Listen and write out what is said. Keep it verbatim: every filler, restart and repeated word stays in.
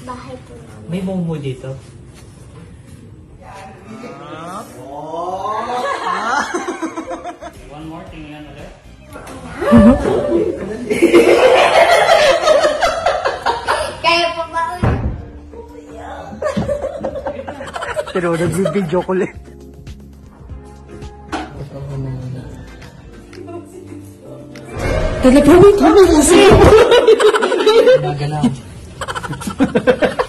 Bahay po namin. May momo dito. One more thing yan ulit. Kaya po ba ulit? Pero nagbibidyo ko ulit. Talaga mo, tama na siya. Nagalaw.